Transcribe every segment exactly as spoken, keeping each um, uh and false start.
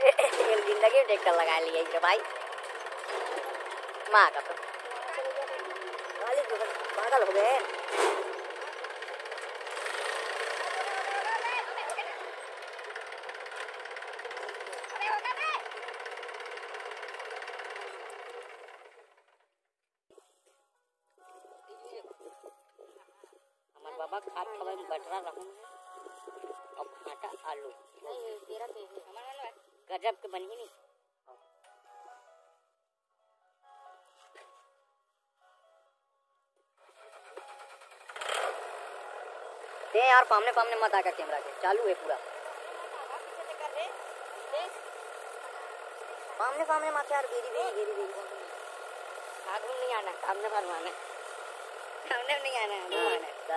जिंदगी में ट्रैक्टर लगा लिया इसे भाई माँ का तो पागल हो गए। हमारे बाबा खाद खबर में बटरा रहूं और भाटा आलू गजब के बनी नहीं। ते यार सामने सामने मत आकर कैमरा के चालू है पूरा सामने सामने मत यार गेरी बेरी गेरी बेरी आगे नहीं आना सामने फरमाना सामने नहीं आना आना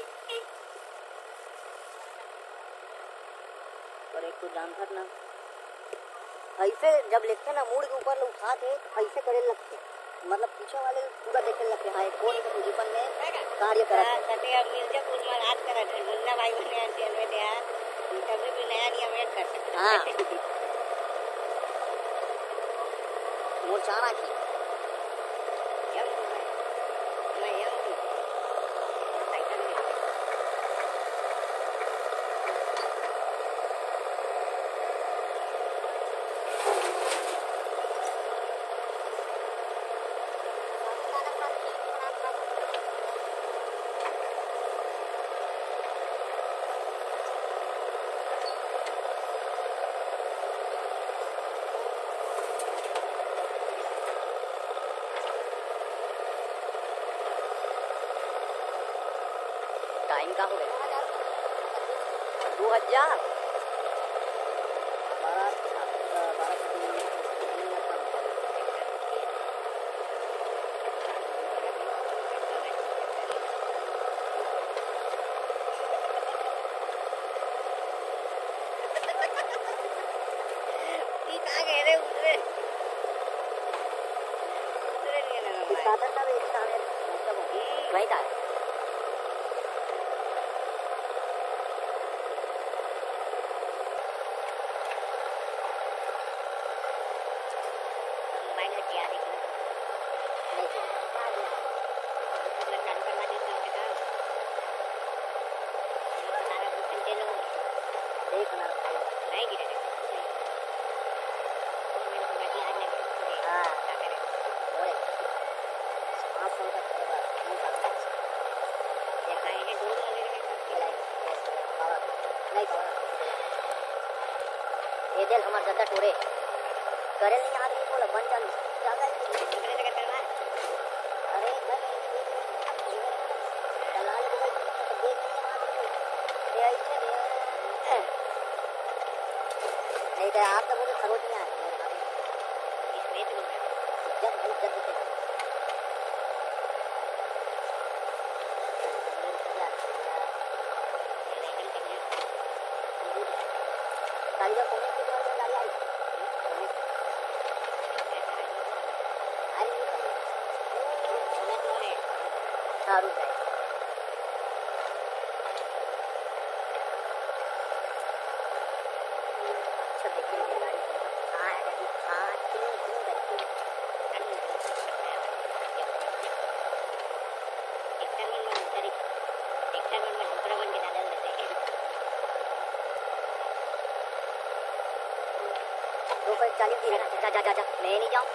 और एक तो जानकर ना ऐसे जब लिखते ना मूड के ऊपर उठा के ऐसे करे लगते मतलब पीछे वाले पूरा देखे लगते हाँ कौन के पोजीशन में कार्य करा सटे अब मिर्जापुर में रात करा मुन्ना भाई बने एनसीएल में दिया इंटरव्यू भी नया नियम ऐड कर सकते हां मोर चारा की यम मैं यम साइकिल में टाइम का हो गया दो हजार वही था ये दिल हमार ज्यादा टोरे करे नहीं आदमी बोला बन जान ज्यादा ही करे लगा करना अरे दलाल को देख ये ऐसे नहीं तो आप तो बोले खरोच नहीं आए इसमें तो जब बहुत जब से गाड़ी का सारू है अच्छा देखिए गाड़ी हाँ हाँ क्यों क्यों करके एक टन में उतरी एक टन में दूसरा बन के डाल देते हैं दो पर चालीस की है जा जा जा जा मैं नहीं जाऊँ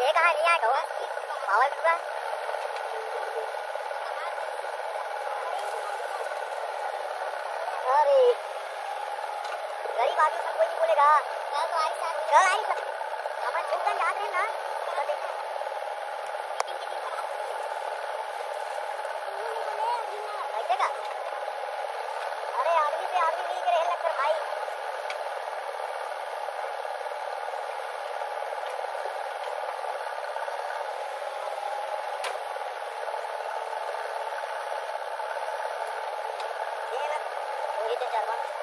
ये कहाँ नहीं आएगा वो पावर पूरा अरे गरीब आदमी सब कोई नहीं बोलेगा कल तो आई साथ कल आई सब हमारे दुकान याद है ना ऐसे का अरे आदमी पे आदमी मिल के रहे लगकर भाई ये ना वही तो चार